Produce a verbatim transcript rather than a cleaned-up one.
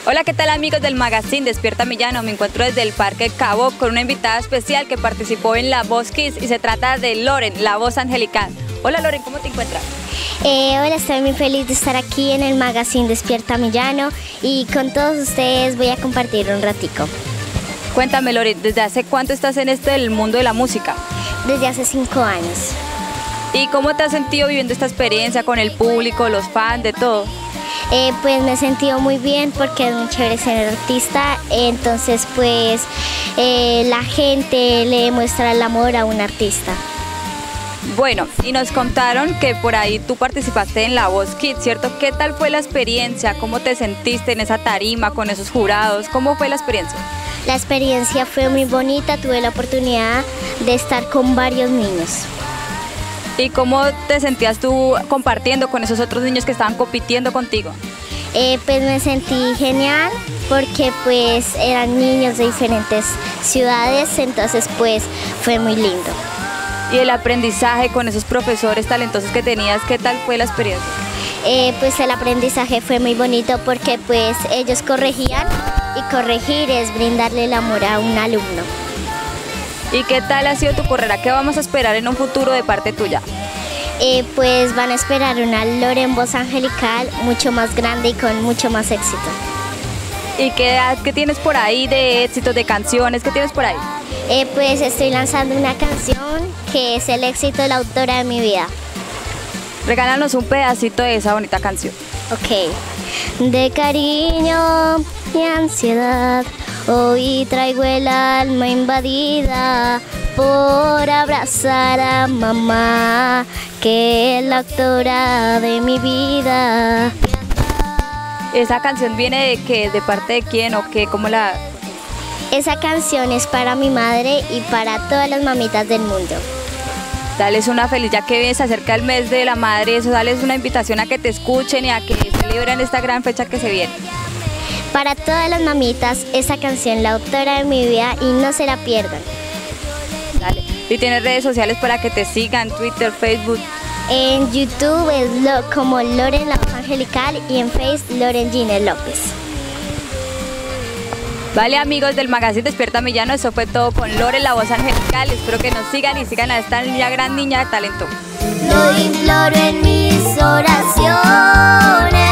Hola, ¿qué tal amigos del Magazine Despierta Millano? Me encuentro desde el Parque Cabo con una invitada especial que participó en La Voz Kids y se trata de Loren, la voz angelical. Hola Loren, ¿cómo te encuentras? Eh, hola, estoy muy feliz de estar aquí en el Magazine Despierta Millano y con todos ustedes voy a compartir un ratico. Cuéntame Loren, ¿desde hace cuánto estás en este del mundo de la música? Desde hace cinco años. ¿Y cómo te has sentido viviendo esta experiencia con el público, los fans, de todo? Eh, pues me he sentido muy bien porque es muy chévere ser artista, entonces pues eh, la gente le demuestra el amor a un artista. Bueno, y nos contaron que por ahí tú participaste en La Voz Kids, ¿cierto? ¿Qué tal fue la experiencia? ¿Cómo te sentiste en esa tarima con esos jurados? ¿Cómo fue la experiencia? La experiencia fue muy bonita, tuve la oportunidad de estar con varios niños. ¿Y cómo te sentías tú compartiendo con esos otros niños que estaban compitiendo contigo? Eh, pues me sentí genial porque pues eran niños de diferentes ciudades, entonces pues fue muy lindo. ¿Y el aprendizaje con esos profesores talentosos que tenías, qué tal fue la experiencia? Eh, pues el aprendizaje fue muy bonito porque pues ellos corregían y corregir es brindarle el amor a un alumno. ¿Y qué tal ha sido tu carrera? ¿Qué vamos a esperar en un futuro de parte tuya? Eh, pues van a esperar una Loren voz angelical mucho más grande y con mucho más éxito. ¿Y qué, qué tienes por ahí de éxitos, de canciones? ¿Qué tienes por ahí? Eh, pues estoy lanzando una canción que es el éxito de la autora de mi vida. Regálanos un pedacito de esa bonita canción. Ok. De cariño y ansiedad, hoy traigo el alma invadida por abrazar a mamá, que es la autora de mi vida. ¿Esa canción viene de qué? ¿De parte de quién o qué? ¿Cómo la...? Esa canción es para mi madre y para todas las mamitas del mundo. Dales una feliz, ya que se acerca el mes de la madre, eso, dales una invitación a que te escuchen y a que celebren esta gran fecha que se viene. Para todas las mamitas, esa canción, la autora de mi vida, y no se la pierdan. Dale. ¿Y tienes redes sociales para que te sigan? Twitter, Facebook. En YouTube es lo, como Loren la voz angelical y en Facebook Loren Gine López. Vale amigos del Magazine Despierta Millano, eso fue todo con Loren la voz angelical. Espero que nos sigan y sigan a esta niña, gran niña de talento. Lo imploro en mis oraciones.